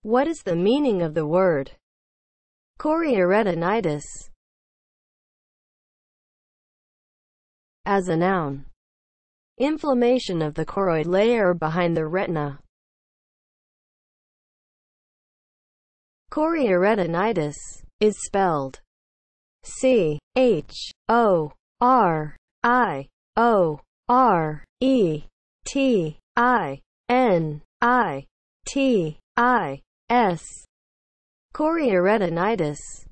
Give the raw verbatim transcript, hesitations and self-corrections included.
What is the meaning of the word chorioretinitis? As a noun, inflammation of the choroid layer behind the retina. Chorioretinitis is spelled C H O R I O R E T I N I T I S. Chorioretinitis